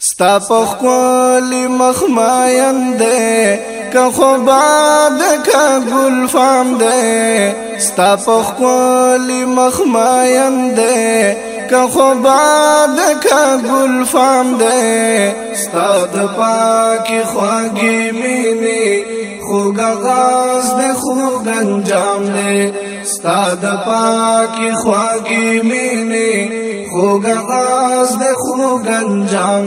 ستا په ښکلي مخ ماین دی که خوباد که ګل فام دی ستا په ښکلي مخ ماین دی که خوباد که ګل فام دی ستا د پاکي خواږي مینې خوږ آغاز دی خوږ انجام دی ستا د پاکي خواږي مینې خوږ آغاز دی خوږ انجام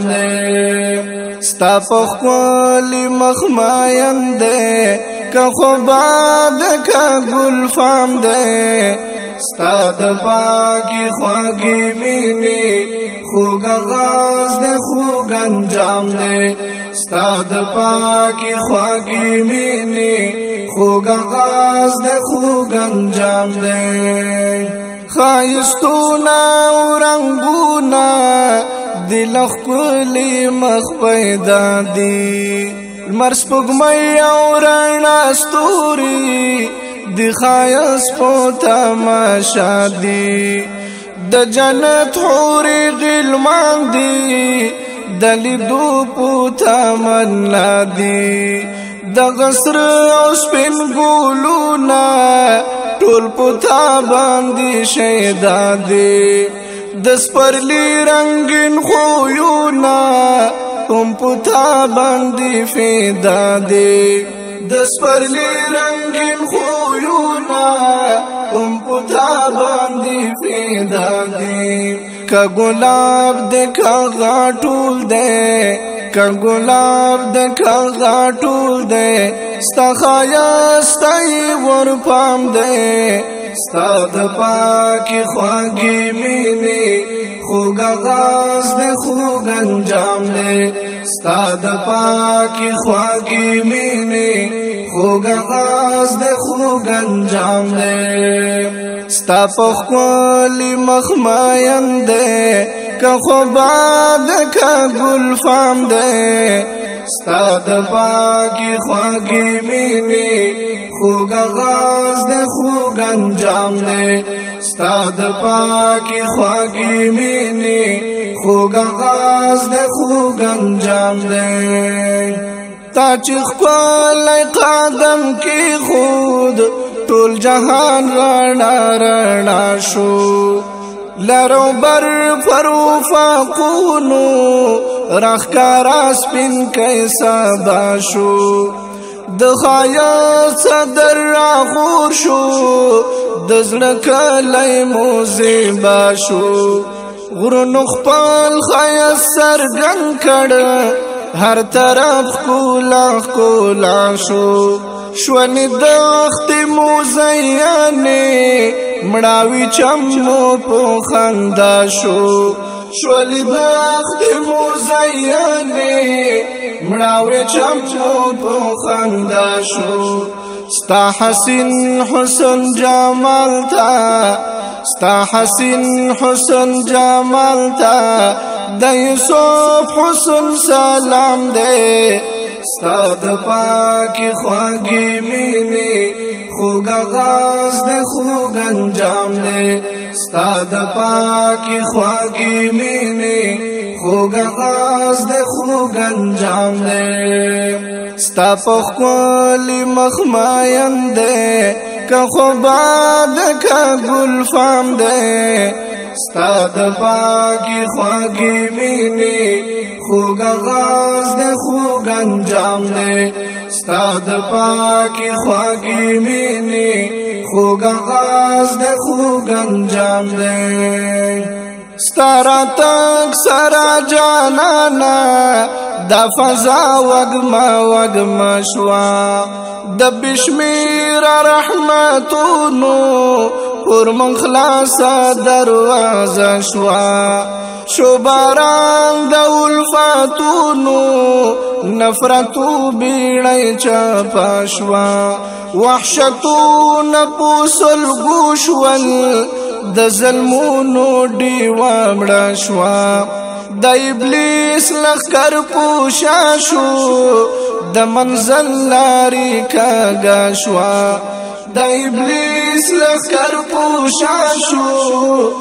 دی ستا په ښکلي مخ ماین دی که خوباد که ګل فام دی ستا د پاکي خواږي مینې خوږ آغاز دی خوږ انجام دی ستا د پاکي خواږي مینې خوږ آغاز دی خوږ انجام دی ښایستونه او رنګونه دل ښکلي مخ پیدا دي لمر سپوږمۍ او رڼا ستوري د ښایست په تماشا دي د جنت حورې غلمان دي د لیدو په تمنا دي د غسر او سپین ګلونه ټول په تا باندې شیدا دي د سپرلی رنگین خویونه هم په تا باندې فدا دي د سپرلی رنگین خویونه هم په تا باندې فدا دي که ګلاب د کا غاټول دی که ګلاب د کا غاټول دی ستا ښایست یې ورپام دی ستا د پاکي خواږي مینې خوږ آغاز دی خوږ انجام دی ستا د پاکي خواږي مینې خوږ آغاز دی خوږ انجام دی ستا په ښکلي مخ ماین دی که خوباد که ګل فام دی ستا د پاکي خواږي مینې خوږ آغاز دی خوږ انجام دی ستا د پاکي خواږي مینې خوږ آغاز دی خوږ انجام دی تا چې ښکلی قدم کېښود ټول جهان رڼا رڼا شو لرو بر پر افقونو راښکاره سپین کی سبا شو د ښایست صدر راغور شو د زړه کلی مو زیبا شو غرونو خپل ښایست څرګند کړ هر طرف ښکلا ښکلا شو شونې دښتې مو زیانې مړاوي چم مو په خندا شو شولې دښتې مو زیانې مړاوي چم مو په خندا شو ستا حسین حسن جمال تا ستا حسین حسن جمال تا د یوسف حسن سلام دی ستا د پاکي خواږي مینې خوږ آغاز دی خوږ انجام دی ستا د پاکي خواږي مینې خوږ آغاز دی خوږ انجام دی ستا په ښکلي مخ ماین دی که خوباد که ګل فام دی ستا د پاکي خواږي مینې خوږ آغاز دی خوږ انجام دی ستا د پاکي خواږي مینې خوږ آغاز دی خوږ انجام دی ستا راتګ سره جانانه دا فضا وږمه وږمه شوه د بشمیره رحمتونو پر من خلاصه دروازه شوه شو باران د الفاتونو نفرتو بیړۍ چپه شوه وحشتونه په سلګو شول د ظلمونو ډیوه مړه شوه د ابلیس لښکر پوشا شو د منزل لارې کږه شوه د ابلیس لښکر پوشا شو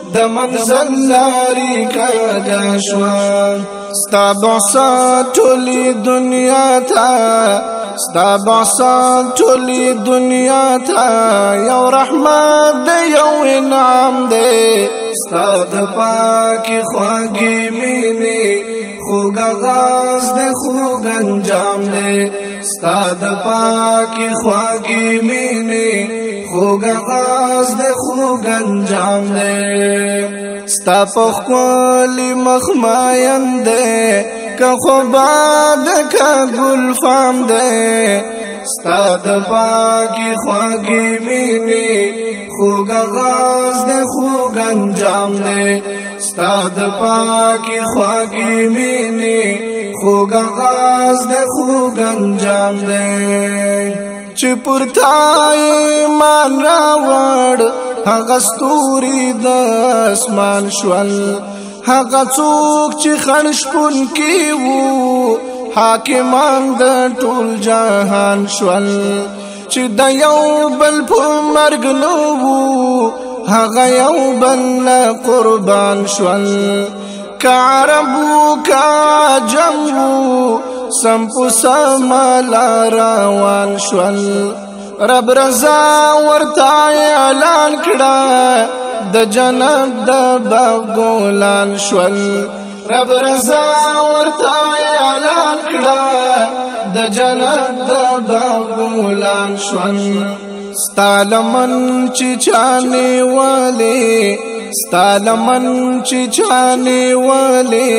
د منزل لاري کږه شوه ستا بعثت ټولې دنیا ته ستا بعثت ټولې دنیا ته یو رحمت دی یو انعام دی ستا د پاکې خواږې مینې خوږ آغاز دی خوږ انجام دی ستا د پاکې خواږې مینې خوږ آغاز دی خوږ انجام دی ستا په ښکلي مخ مین دی که خوباد که ګل فام دی ستا د پاکې خواږې مینې خوږ آغاز دی خوږ انجام دی ستا د پاکې خواږې مینې خوږ آغاز دی خوږ انجام دی چې پورته ایمان راوړ هغه ستوري د اسمان شول هغه څوک چې خړ شپونکي وو حاکمان د ټول جهان شول چې د یو بل په مرګ نه وو هغه یو بل قربان شول که عرب وو که عجم وو سم په سمه روان شول رب رضا ورته اعلان کړه د جنت د باغ ګلان شول رب رضا ورته اعلان کړه د جنت د باغ ګلان شول ستا لمن چې چانې والې ستا لمن چې چانې والې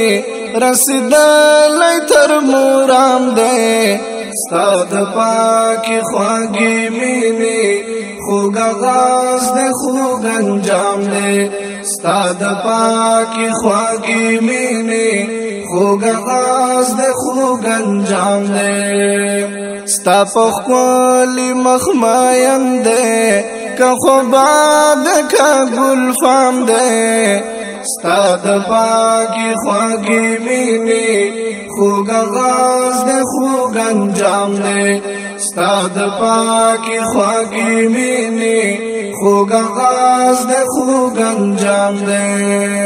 رسیدلی تر مرام دی ستا د پاکې خواږې مینې خوږ آغاز دی خوږ انجام دی ستا د پاکې خواږې مینې خوږ آغاز دی خوږ انجام دی ستا په ښکلي مخ مین دی که خوباد که ګل فام دی ستا د پاکې خواږې مینې خوږ آغاز دی خوږ انجام دی ستا د پاکې خواږې مینې خوږ آغاز دی خوږ انجام دی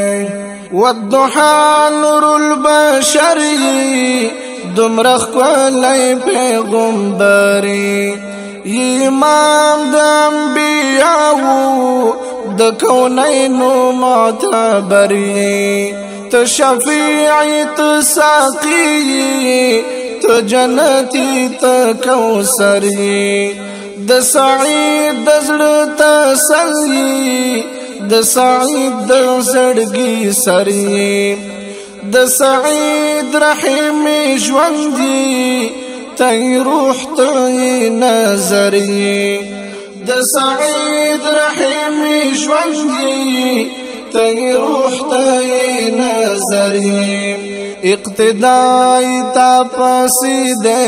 والضحى نور البشر دومره ښکلی پیغمبري امام د انبیاو د کونینو معتبري ته شفیع ته ساقي ته جنتي ته کوثري د سعید د زړه تسلي د سعید د زړګي سري د سعید رحم ژوندي تای روح تای نظری د سعید رحم ژوندي تای روح تای نظری اقتداء تا پسیده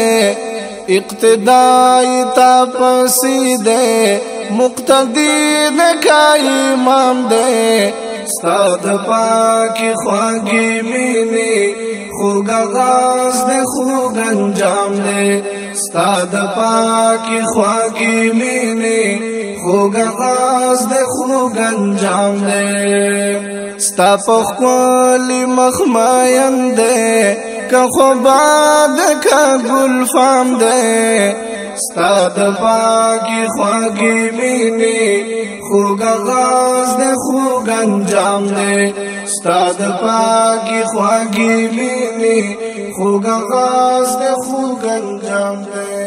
اقتداء تا پسیده مقتدی نکا امام دے ستا د پاکې خواږې مینې خوږ آغاز دی خوږ انجام دی ستا د پاکې خواږې مینې خوږ آغاز دی خوږ انجام دی ستا په ښکلي مخ مین دی که خوباد که ګل فام دی ستا د پاکې خواږې مینې خوږ آغاز دی خوږ انجام دی ستا د پاکې خواږې مینې خوږ آغاز دی خوږ انجام دی